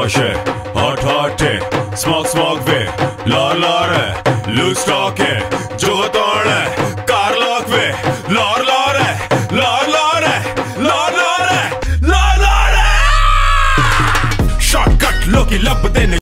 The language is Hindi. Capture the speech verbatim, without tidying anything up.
posh है, hot hot है, smoke smoke वे, लार लार है, loose stock है, जो तोड़ है, car lock वे, लार लार है, लार लार है, लार लार है, लार लार है। Shortcut लो की लब देने